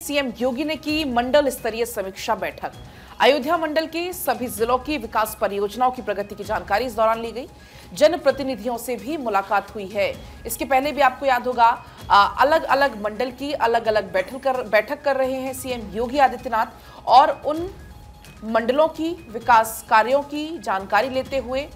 CM योगी ने की मंडल स्तरीय समीक्षा बैठक। अयोध्या मंडल के सभी जिलों की विकास परियोजनाओं की प्रगति की जानकारी इस दौरान ली गई। जनप्रतिनिधियों से भी मुलाकात हुई है। इसके पहले भी आपको याद होगा अलग अलग मंडल की अलग अलग बैठक कर रहे हैं सीएम योगी आदित्यनाथ और उन मंडलों की विकास कार्यों की जानकारी लेते हुए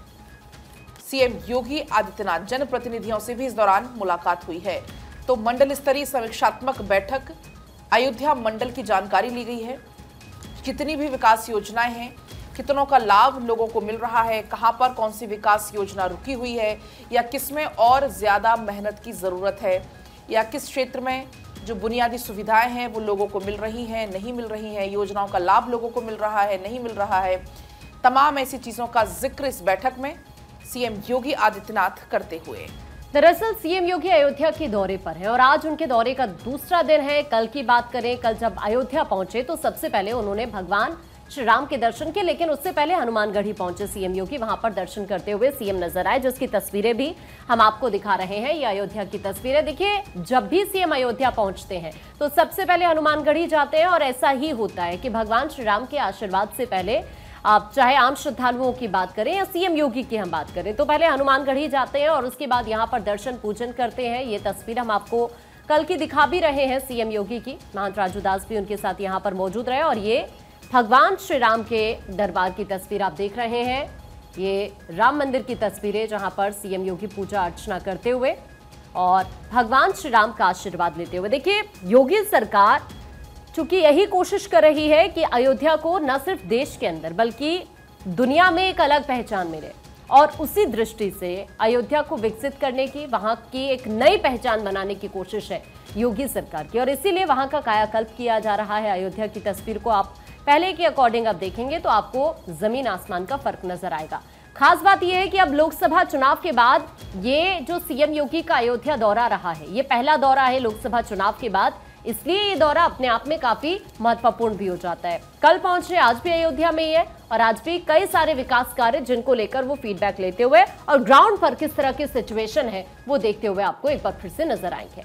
सीएम योगी आदित्यनाथ जनप्रतिनिधियों से भी इस दौरान मुलाकात हुई है। तो मंडल स्तरीय समीक्षात्मक बैठक अयोध्या मंडल की जानकारी ली गई है। कितनी भी विकास योजनाएं हैं, कितनों का लाभ लोगों को मिल रहा है, कहां पर कौन सी विकास योजना रुकी हुई है या किसमें और ज्यादा मेहनत की जरूरत है या किस क्षेत्र में जो बुनियादी सुविधाएं हैं वो लोगों को मिल रही हैं, नहीं मिल रही हैं, योजनाओं का लाभ लोगों को मिल रहा है, नहीं मिल रहा है। तमाम ऐसी चीजों का जिक्र इस बैठक में सीएम योगी आदित्यनाथ करते हुए। दरअसल सीएम योगी अयोध्या के दौरे पर है और आज उनके दौरे का दूसरा दिन है। कल की बात करें, कल जब अयोध्या पहुंचे तो सबसे पहले उन्होंने भगवान श्री राम के दर्शन किए, लेकिन उससे पहले हनुमानगढ़ी पहुंचे सीएम योगी। वहां पर दर्शन करते हुए सीएम नजर आए, जिसकी तस्वीरें भी हम आपको दिखा रहे हैं। ये अयोध्या की तस्वीरें देखिए। जब भी सीएम अयोध्या पहुंचते हैं तो सबसे पहले हनुमानगढ़ी जाते हैं और ऐसा ही होता है कि भगवान श्री राम के आशीर्वाद से पहले आप चाहे आम श्रद्धालुओं की बात करें या सीएम योगी की हम बात करें तो पहले हनुमानगढ़ी जाते हैं और उसके बाद यहाँ पर दर्शन पूजन करते हैं। ये तस्वीर हम आपको कल की दिखा भी रहे हैं सीएम योगी की। महंत राजू दास भी उनके साथ यहाँ पर मौजूद रहे और ये भगवान श्री राम के दरबार की तस्वीर आप देख रहे हैं। ये राम मंदिर की तस्वीरें जहाँ पर सीएम योगी पूजा अर्चना करते हुए और भगवान श्री राम का आशीर्वाद लेते हुए। देखिए, योगी सरकार चूंकि यही कोशिश कर रही है कि अयोध्या को न सिर्फ देश के अंदर बल्कि दुनिया में एक अलग पहचान मिले और उसी दृष्टि से अयोध्या को विकसित करने की, वहां की एक नई पहचान बनाने की कोशिश है योगी सरकार की और इसीलिए वहां का कायाकल्प किया जा रहा है। अयोध्या की तस्वीर को आप पहले के अकॉर्डिंग अब देखेंगे तो आपको जमीन आसमान का फर्क नजर आएगा। खास बात यह है कि अब लोकसभा चुनाव के बाद ये जो सीएम योगी का अयोध्या दौरा रहा है, ये पहला दौरा है लोकसभा चुनाव के बाद, इसलिए ये दौरा अपने आप में काफी महत्वपूर्ण भी हो जाता है। कल पहुंचे, आज भी अयोध्या में ही है और आज भी कई सारे विकास कार्य जिनको लेकर वो फीडबैक लेते हुए और ग्राउंड पर किस तरह की सिचुएशन है वो देखते हुए आपको एक बार फिर से नजर आएंगे।